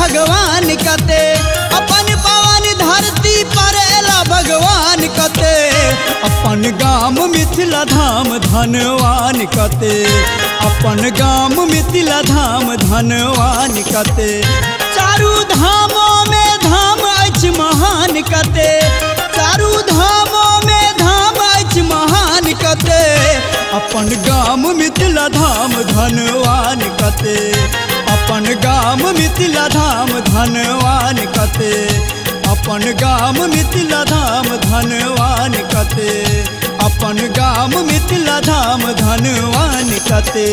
भगवान कते, अपन पावन धरती पर एला भगवान कते, अपन गाम मिथिला धाम धनवान कते, अपन गाम मिथिला धाम धनवान कते। चारू धामों में धाम अछि महान कते, चारू धामों में धाम अछि महान कते, अपन गाम मिथिला धाम धनवान कते, अपन गाम मिथिला धाम धनवान कते, अपन गाम मिथिला धाम धनवान कते, अपन गाम मिथिला धाम धनवान कते।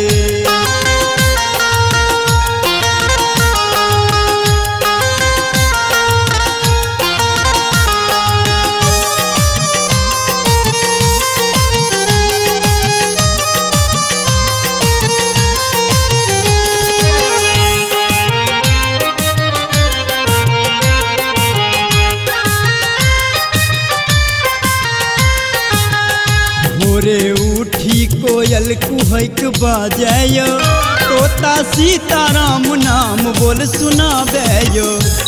भोरे उठी कोयल कुहक बाजयो, तोता सीताराम नाम बोल सुनाबेयो।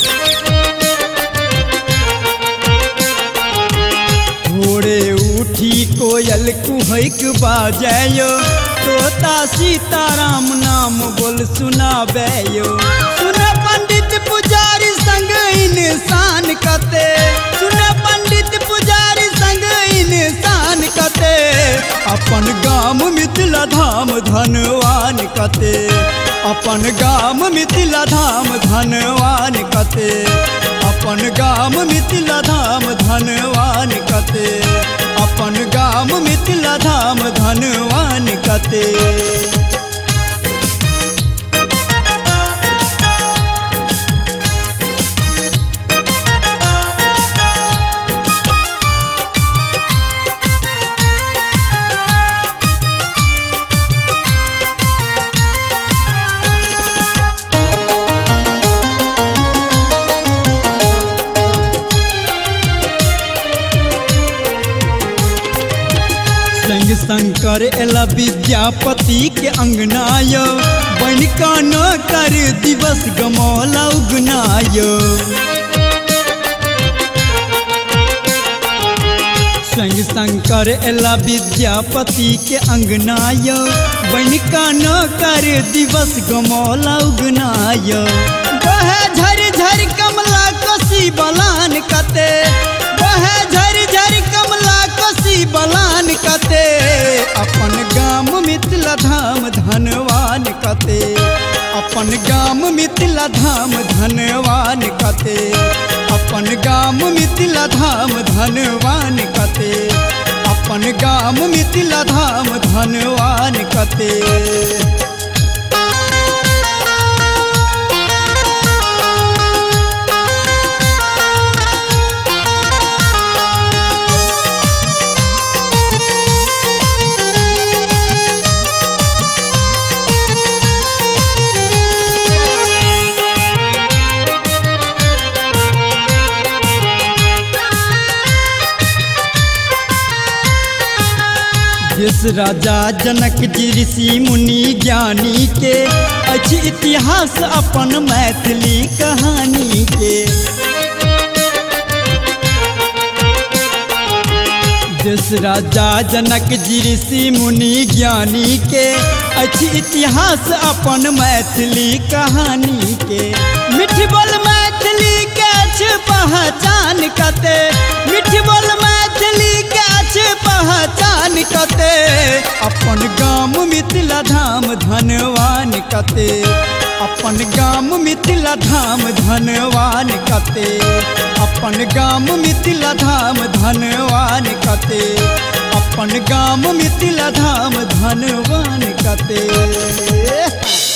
भोरे उठी कोयल कुहक बाजयो, तोता सीताराम नाम बोल सुनाबेयो। सुन पंडित पुजारी संग इंसान कते, सुन पंडित पुजारी संग इंसान कते, अपन गाम मिथिला धाम धनवान कते, अपन गाम मिथिला धाम धनवान कते, अपन गाम मिथिला धाम धनवान कते, अपन गाम मिथिला धाम धनवान कते। संग शंकर एला विद्यापति के अंगनायो, बन का न कर दिवस गमौला उगनायो। संग शंकर एला विद्यापति के अंगनायो, बन का न कर दिवस गमौला उगनायो। बहे झर झर कमला कोसी बलान कते, बहे झर झर कमला कोसी बलान कते, अपन गाम मिथिला धाम धनवान कते, अपन गाम मिथिला धाम धनवान कते, अपन गाम मिथिला धाम धनवान कते, अपन गाम मिथिला धाम धनवान कते। जिस राजा जनक जी ऋषि मुनि ज्ञानी के, अछि इतिहास अपन मैथिली कहानी के। जिस राजा जनक जी ऋषि मुनि ज्ञानी के, अछि इतिहास अपन मैथिली कहानी के। मिठ बोल मैथिली के अछि पहचान कते, मिठ बोल मैथिली के अछि पहचान कते, अपन गाम मिथिला धाम धनवान कते, अपन गाम मिथिला धाम धनवान कते, अपन गाम मिथिला धाम धनवान कते, अपन गाम मिथिला धाम धनवान कते।